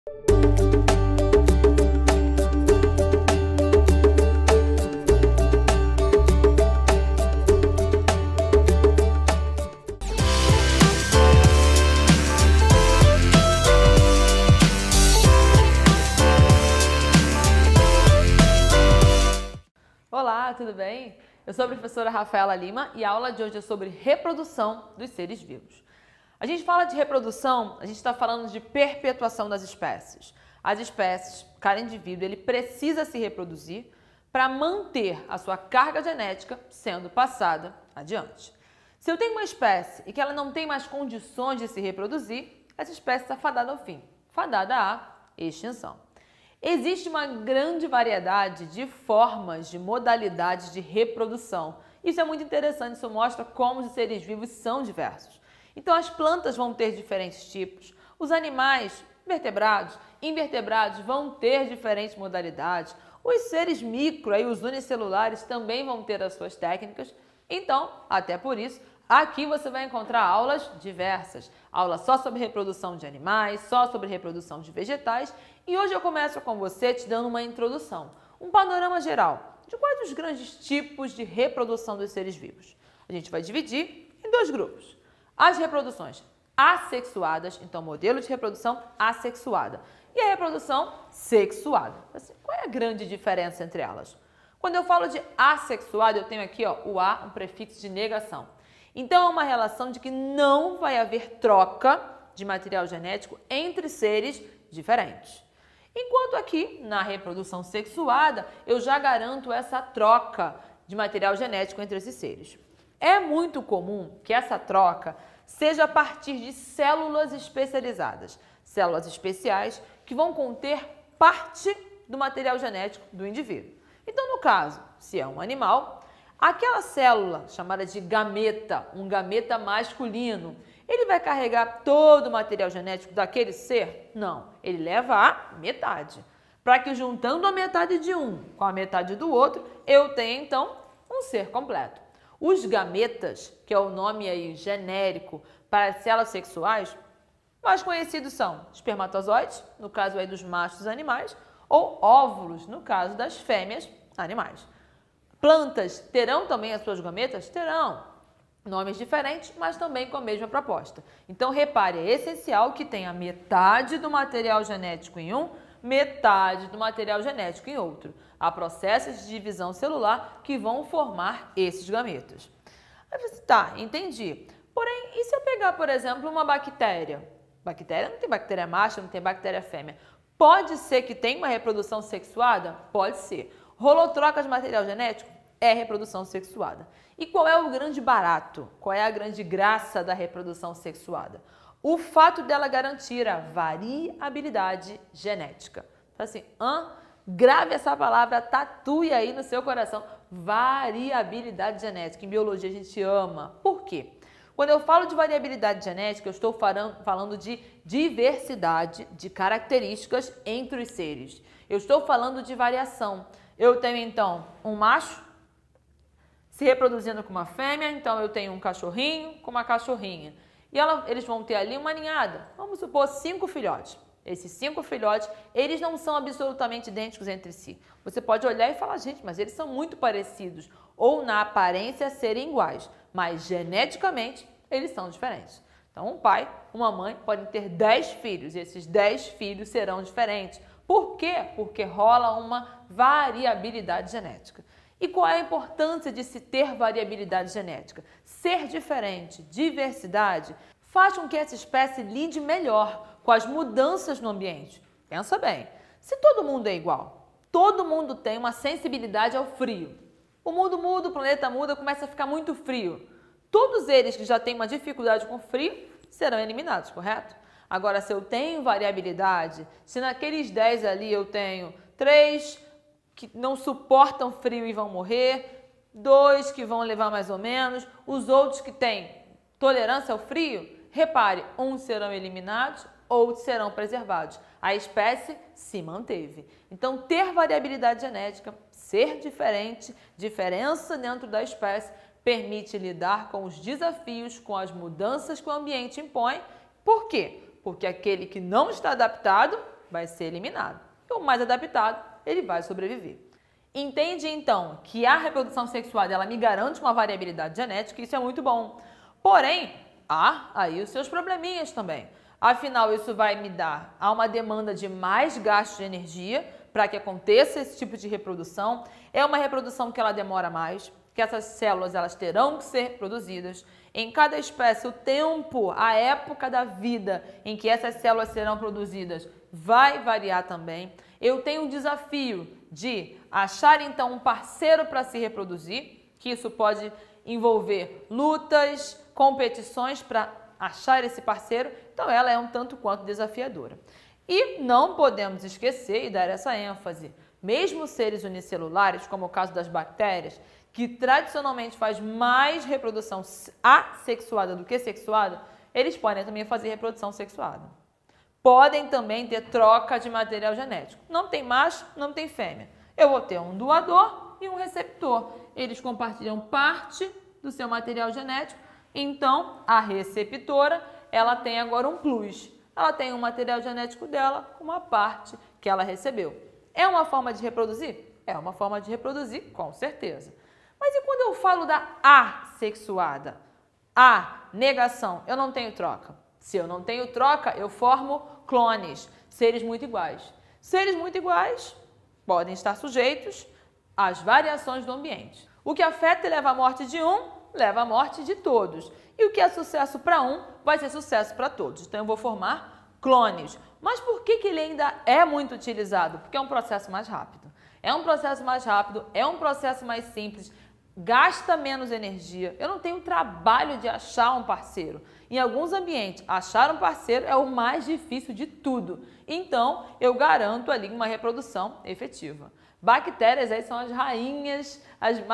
Olá, tudo bem? Eu sou a professora Rafaela Lima e a aula de hoje é sobre reprodução dos seres vivos. A gente fala de reprodução, a gente está falando de perpetuação das espécies. As espécies, cada indivíduo, ele precisa se reproduzir para manter a sua carga genética sendo passada adiante. Se eu tenho uma espécie e que ela não tem mais condições de se reproduzir, essa espécie está fadada ao fim, fadada à extinção. Existe uma grande variedade de formas, de modalidades de reprodução. Isso é muito interessante, isso mostra como os seres vivos são diversos. Então as plantas vão ter diferentes tipos, os animais, vertebrados, invertebrados vão ter diferentes modalidades, os seres micro e os unicelulares também vão ter as suas técnicas. Então, até por isso, aqui você vai encontrar aulas diversas, aula só sobre reprodução de animais, só sobre reprodução de vegetais, e hoje eu começo com você te dando uma introdução, um panorama geral de quais os grandes tipos de reprodução dos seres vivos. A gente vai dividir em dois grupos. As reproduções assexuadas, então modelo de reprodução assexuada, e a reprodução sexuada. Assim, qual é a grande diferença entre elas? Quando eu falo de assexuada, eu tenho aqui o A, um prefixo de negação. Então, é uma relação de que não vai haver troca de material genético entre seres diferentes. Enquanto aqui, na reprodução sexuada, eu já garanto essa troca de material genético entre esses seres. É muito comum que essa troca seja a partir de células especializadas, células especiais que vão conter parte do material genético do indivíduo. Então, no caso, se é um animal, aquela célula chamada de gameta, um gameta masculino, ele vai carregar todo o material genético daquele ser? Não, ele leva a metade. Para que juntando a metade de um com a metade do outro, eu tenha então um ser completo. Os gametas, que é o nome aí genérico para as células sexuais, mais conhecidos são espermatozoides, no caso aí dos machos animais, ou óvulos, no caso das fêmeas animais. Plantas terão também as suas gametas? Terão. Nomes diferentes, mas também com a mesma proposta. Então, repare, é essencial que tenha metade do material genético em um, metade do material genético em outro. Há processos de divisão celular que vão formar esses gametas. Aí você, tá, entendi. Porém, e se eu pegar, por exemplo, uma bactéria? Bactéria não tem bactéria macho, não tem bactéria fêmea. Pode ser que tenha uma reprodução sexuada? Pode ser. Rolou troca de material genético? É reprodução sexuada. E qual é o grande barato? Qual é a grande graça da reprodução sexuada? O fato dela garantir a variabilidade genética. Então assim, grave essa palavra, tatue aí no seu coração. Variabilidade genética. Em biologia a gente ama. Por quê? Quando eu falo de variabilidade genética, eu estou falando de diversidade de características entre os seres. Eu estou falando de variação. Eu tenho então um macho se reproduzindo com uma fêmea, então eu tenho um cachorrinho com uma cachorrinha. E eles vão ter ali uma ninhada, vamos supor 5 filhotes. Esses 5 filhotes, eles não são absolutamente idênticos entre si. Você pode olhar e falar, gente, mas eles são muito parecidos. Ou na aparência serem iguais, mas geneticamente eles são diferentes. Então um pai, uma mãe podem ter 10 filhos e esses 10 filhos serão diferentes. Por quê? Porque rola uma variabilidade genética. E qual é a importância de se ter variabilidade genética? Ser diferente, diversidade, faz com que essa espécie lide melhor com as mudanças no ambiente. Pensa bem, se todo mundo é igual, todo mundo tem uma sensibilidade ao frio. O mundo muda, o planeta muda, começa a ficar muito frio. Todos eles que já têm uma dificuldade com frio serão eliminados, correto? Agora, se eu tenho variabilidade, se naqueles 10 ali eu tenho 3 que não suportam frio e vão morrer, 2 que vão levar mais ou menos, os outros que têm tolerância ao frio, repare, uns serão eliminados, outros serão preservados. A espécie se manteve. Então, ter variabilidade genética, ser diferente, diferença dentro da espécie, permite lidar com os desafios, com as mudanças que o ambiente impõe. Por quê? Porque aquele que não está adaptado vai ser eliminado. E o mais adaptado, ele vai sobreviver. Entende, então, que a reprodução sexuada ela me garante uma variabilidade genética, isso é muito bom. Porém, há aí os seus probleminhas também. Afinal, isso vai me dar uma demanda de mais gasto de energia para que aconteça esse tipo de reprodução. É uma reprodução que ela demora mais, que essas células elas terão que ser produzidas. Em cada espécie, o tempo, a época da vida em que essas células serão produzidas vai variar também. Eu tenho um desafio de achar, então, um parceiro para se reproduzir, que isso pode envolver lutas, competições para achar esse parceiro. Então, ela é um tanto quanto desafiadora. E não podemos esquecer e dar essa ênfase, mesmo seres unicelulares, como o caso das bactérias, que tradicionalmente faz mais reprodução assexuada do que sexuada, eles podem também fazer reprodução sexuada. Podem também ter troca de material genético. Não tem macho, não tem fêmea. Eu vou ter um doador e um receptor. Eles compartilham parte do seu material genético, então a receptora ela tem agora um plus. Ela tem um material genético dela com uma parte que ela recebeu. É uma forma de reproduzir? É uma forma de reproduzir, com certeza. Mas e quando eu falo da assexuada? A negação, eu não tenho troca. Se eu não tenho troca, eu formo clones, seres muito iguais. Seres muito iguais podem estar sujeitos às variações do ambiente. O que afeta e leva à morte de um, leva à morte de todos. E o que é sucesso para um, vai ser sucesso para todos. Então eu vou formar clones. Mas por que ele ainda é muito utilizado? Porque é um processo mais rápido. É um processo mais rápido, é um processo mais simples, gasta menos energia. Eu não tenho trabalho de achar um parceiro. Em alguns ambientes, achar um parceiro é o mais difícil de tudo. Então, eu garanto ali uma reprodução efetiva. Bactérias aí são as rainhas,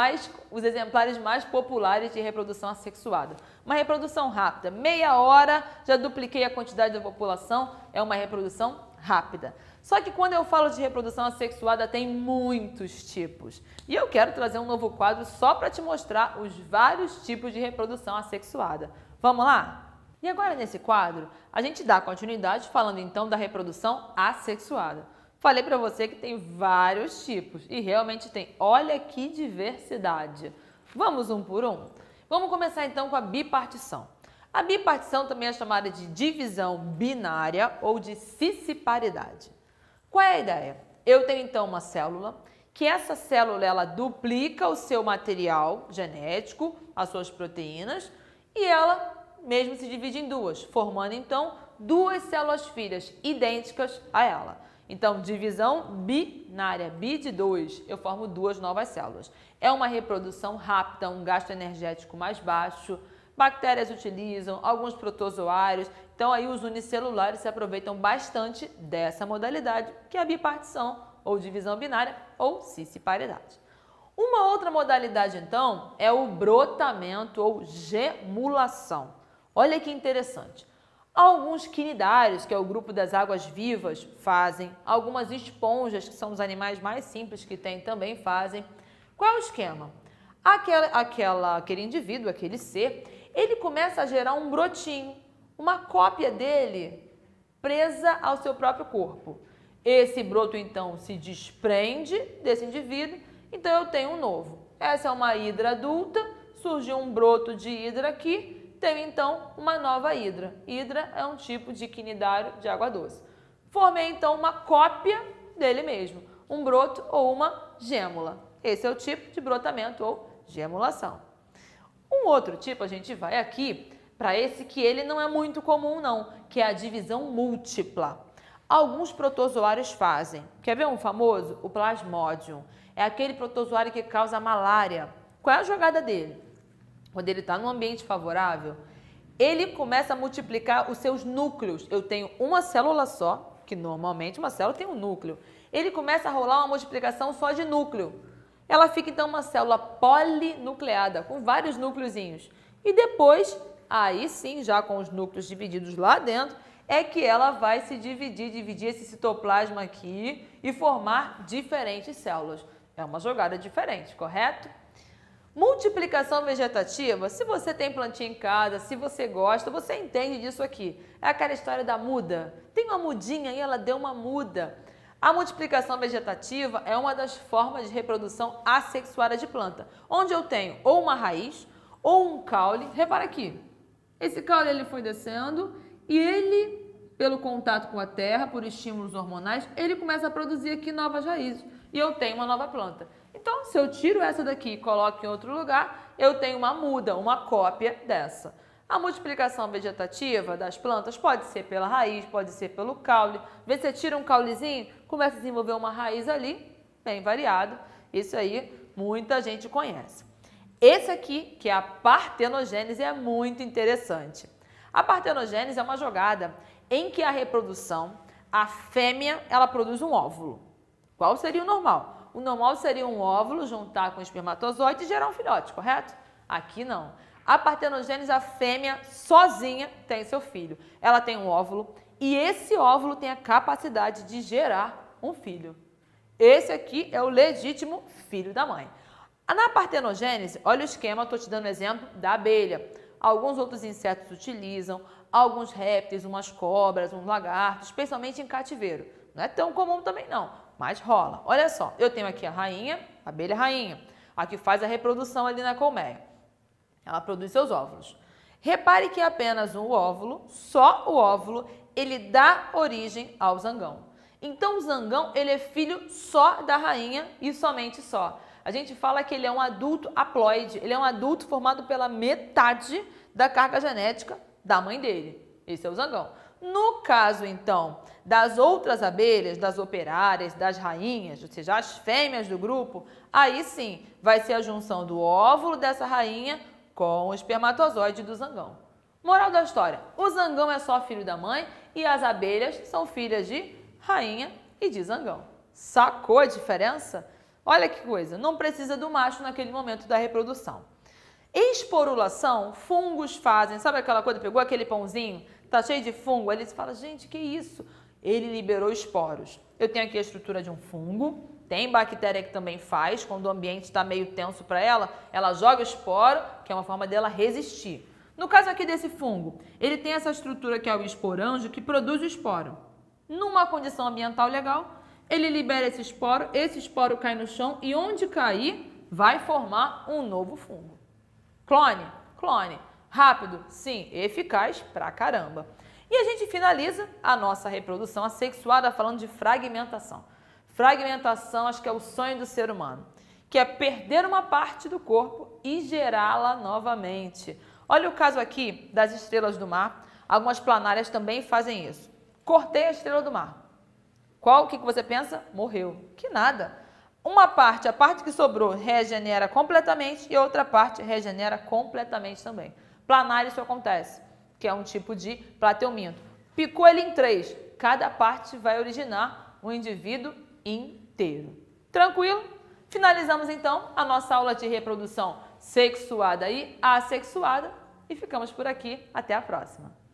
os exemplares mais populares de reprodução assexuada. Uma reprodução rápida, meia hora, já dupliquei a quantidade da população, é uma reprodução rápida. Só que quando eu falo de reprodução assexuada, tem muitos tipos. E eu quero trazer um novo quadro só para te mostrar os vários tipos de reprodução assexuada. Vamos lá? E agora nesse quadro, a gente dá continuidade falando então da reprodução assexuada. Falei para você que tem vários tipos e realmente tem. Olha que diversidade. Vamos um por um? Vamos começar então com a bipartição. A bipartição também é chamada de divisão binária ou de cisparidade. Qual é a ideia? Eu tenho então uma célula, que essa célula ela duplica o seu material genético, as suas proteínas, e ela mesmo se divide em duas, formando então duas células filhas idênticas a ela. Então, divisão binária, bi de 2, eu formo duas novas células. É uma reprodução rápida, um gasto energético mais baixo, bactérias utilizam, alguns protozoários, então aí os unicelulares se aproveitam bastante dessa modalidade, que é a bipartição, ou divisão binária, ou cisparidade. Uma outra modalidade, então, é o brotamento ou gemulação. Olha que interessante. Alguns quinidários, que é o grupo das águas-vivas, fazem. Algumas esponjas, que são os animais mais simples que tem, também fazem. Qual é o esquema? Aquele indivíduo, aquele ser, ele começa a gerar um brotinho, uma cópia dele presa ao seu próprio corpo. Esse broto, então, se desprende desse indivíduo, então eu tenho um novo. Essa é uma hidra adulta, surgiu um broto de hidra aqui, tenho então uma nova hidra. Hidra é um tipo de quinidário de água doce. Formei então uma cópia dele mesmo, um broto ou uma gêmula. Esse é o tipo de brotamento ou gemulação. Um outro tipo, a gente vai aqui para esse que ele não é muito comum não, que é a divisão múltipla. Alguns protozoários fazem. Quer ver um famoso? O Plasmodium. É aquele protozoário que causa malária. Qual é a jogada dele? Quando ele está num ambiente favorável, ele começa a multiplicar os seus núcleos. Eu tenho uma célula só, que normalmente uma célula tem um núcleo. Ele começa a rolar uma multiplicação só de núcleo. Ela fica então uma célula polinucleada, com vários núcleozinhos. E depois, aí sim, já com os núcleos divididos lá dentro, é que ela vai se dividir esse citoplasma aqui e formar diferentes células. É uma jogada diferente, correto? Multiplicação vegetativa, se você tem plantinha em casa, se você gosta, você entende disso aqui. É aquela história da muda. Tem uma mudinha aí, ela deu uma muda. A multiplicação vegetativa é uma das formas de reprodução assexuada de planta, onde eu tenho ou uma raiz ou um caule. Repara aqui, esse caule ele foi descendo e ele, pelo contato com a terra, por estímulos hormonais, ele começa a produzir aqui novas raízes e eu tenho uma nova planta. Então, se eu tiro essa daqui e coloco em outro lugar, eu tenho uma muda, uma cópia dessa. A multiplicação vegetativa das plantas pode ser pela raiz, pode ser pelo caule. Vê se você tira um caulezinho, começa a desenvolver uma raiz ali, bem variado. Isso aí muita gente conhece. Esse aqui, que é a partenogênese, é muito interessante. A partenogênese é uma jogada em que a reprodução, a fêmea, ela produz um óvulo. Qual seria o normal? O normal seria um óvulo juntar com o espermatozoide e gerar um filhote, correto? Aqui não. A partenogênese, a fêmea sozinha tem seu filho. Ela tem um óvulo e esse óvulo tem a capacidade de gerar um filho. Esse aqui é o legítimo filho da mãe. Na partenogênese, olha o esquema, estou te dando um exemplo da abelha. Alguns outros insetos utilizam, alguns répteis, umas cobras, uns lagartos, especialmente em cativeiro. Não é tão comum também não, mas rola. Olha só, eu tenho aqui a rainha, a abelha rainha, a que faz a reprodução ali na colmeia. Ela produz seus óvulos. Repare que é apenas um óvulo, só o óvulo, ele dá origem ao zangão. Então o zangão, ele é filho só da rainha e somente só. A gente fala que ele é um adulto haploide, ele é um adulto formado pela metade da carga genética da mãe dele. Esse é o zangão. No caso, então, das outras abelhas, das operárias, das rainhas, ou seja, as fêmeas do grupo, aí sim vai ser a junção do óvulo dessa rainha com o espermatozoide do zangão. Moral da história, o zangão é só filho da mãe e as abelhas são filhas de rainha e de zangão. Sacou a diferença? Olha que coisa, não precisa do macho naquele momento da reprodução. Esporulação, fungos fazem, sabe aquela coisa, pegou aquele pãozinho, tá cheio de fungo, ali você fala, gente, que isso? Ele liberou esporos. Eu tenho aqui a estrutura de um fungo, tem bactéria que também faz, quando o ambiente está meio tenso para ela, ela joga o esporo, que é uma forma dela resistir. No caso aqui desse fungo, ele tem essa estrutura que é o esporanjo, que produz o esporo. Numa condição ambiental legal, ele libera esse esporo cai no chão e onde cair, vai formar um novo fungo. Clone? Clone. Rápido? Sim. Eficaz pra caramba. E a gente finaliza a nossa reprodução assexuada falando de fragmentação. Fragmentação, acho que é o sonho do ser humano, que é perder uma parte do corpo e gerá-la novamente. Olha o caso aqui das estrelas do mar. Algumas planárias também fazem isso. Cortei a estrela do mar. O que você pensa? Morreu. Que nada. Uma parte, a parte que sobrou, regenera completamente e outra parte regenera completamente também. Planário isso acontece, que é um tipo de plateuminto. Picou ele em 3, cada parte vai originar um indivíduo inteiro. Tranquilo? Finalizamos então a nossa aula de reprodução sexuada e assexuada e ficamos por aqui. Até a próxima.